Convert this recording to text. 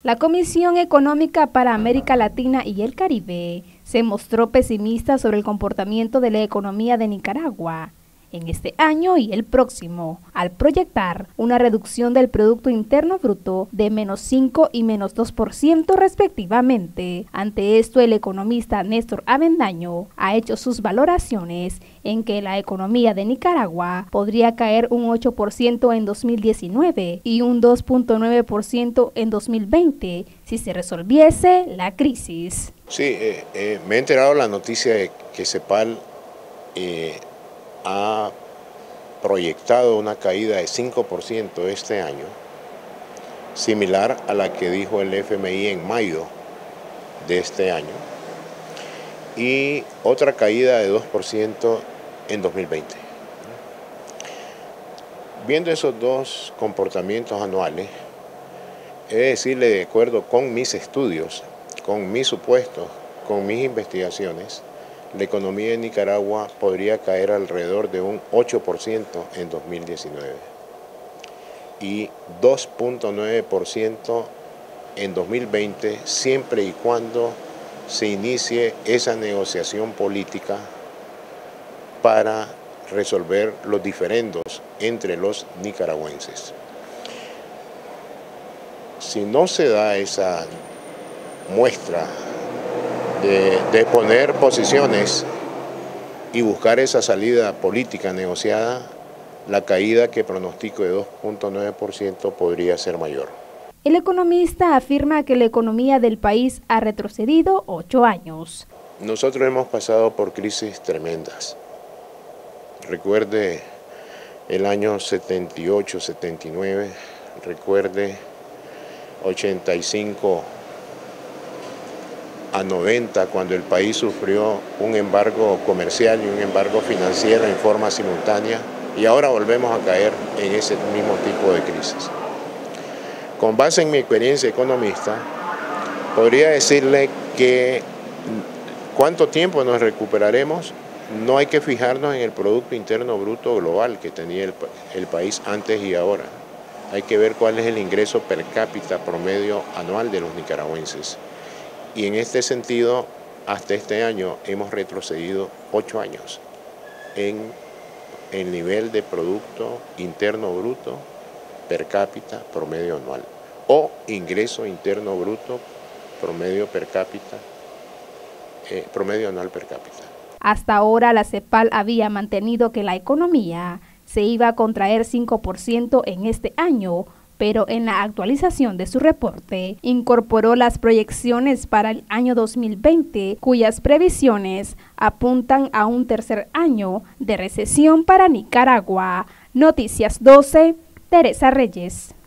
La Comisión Económica para América Latina y el Caribe se mostró pesimista sobre el comportamiento de la economía de Nicaragua en este año y el próximo, al proyectar una reducción del Producto Interno Bruto de -5 y -2% respectivamente. Ante esto, el economista Néstor Avendaño ha hecho sus valoraciones en que la economía de Nicaragua podría caer un 8% en 2019 y un 2.9% en 2020 si se resolviese la crisis. Sí, me he enterado la noticia de que CEPAL ha proyectado una caída de 5% este año, similar a la que dijo el FMI en mayo de este año, y otra caída de 2% en 2020. Viendo esos dos comportamientos anuales, he de decirle, de acuerdo con mis estudios, con mis supuestos, con mis investigaciones, la economía de Nicaragua podría caer alrededor de un 8% en 2019 y 2.9% en 2020, siempre y cuando se inicie esa negociación política para resolver los diferendos entre los nicaragüenses. Si no se da esa muestra de poner posiciones y buscar esa salida política negociada, la caída que pronostico de 2.9% podría ser mayor. El economista afirma que la economía del país ha retrocedido 8 años. Nosotros hemos pasado por crisis tremendas. Recuerde el año 78, 79, recuerde 85 a 90, cuando el país sufrió un embargo comercial y un embargo financiero en forma simultánea, y ahora volvemos a caer en ese mismo tipo de crisis. Con base en mi experiencia economista, podría decirle que ¿cuánto tiempo nos recuperaremos? No hay que fijarnos en el Producto Interno Bruto global que tenía el país antes y ahora. Hay que ver cuál es el ingreso per cápita promedio anual de los nicaragüenses. Y en este sentido, hasta este año hemos retrocedido 8 años en el nivel de Producto Interno Bruto per cápita promedio anual o ingreso interno bruto promedio per cápita, promedio anual per cápita. Hasta ahora la CEPAL había mantenido que la economía se iba a contraer 5% en este año, pero en la actualización de su reporte incorporó las proyecciones para el año 2020, cuyas previsiones apuntan a un tercer año de recesión para Nicaragua. Noticias 12, Teresa Reyes.